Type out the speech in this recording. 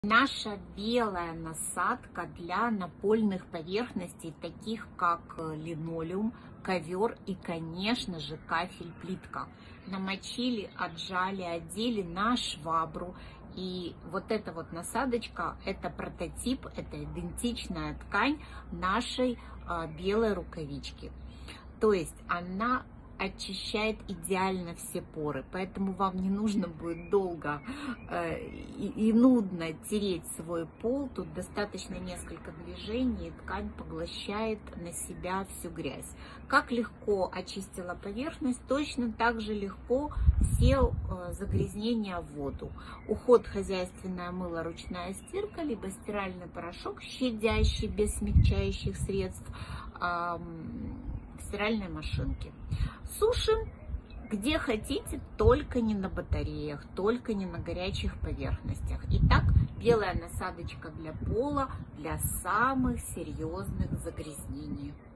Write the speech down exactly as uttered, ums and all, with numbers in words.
Наша белая насадка для напольных поверхностей, таких как линолеум, ковер и, конечно же, кафель, плитка. Намочили, отжали, одели на швабру. И вот эта вот насадочка, это прототип, это идентичная ткань нашей а, белой рукавички. То есть она очищает идеально все поры, поэтому вам не нужно будет долго э, и, и нудно тереть свой пол. Тут достаточно несколько движений, и ткань поглощает на себя всю грязь. Как легко очистила поверхность, точно так же легко все э, загрязнения в воду. Уход: хозяйственное мыло, ручная стирка, либо стиральный порошок, щадящий, без смягчающих средств, э, стиральной машинки. Сушим где хотите, только не на батареях, только не на горячих поверхностях. Итак, белая насадочка для пола, для самых серьезных загрязнений.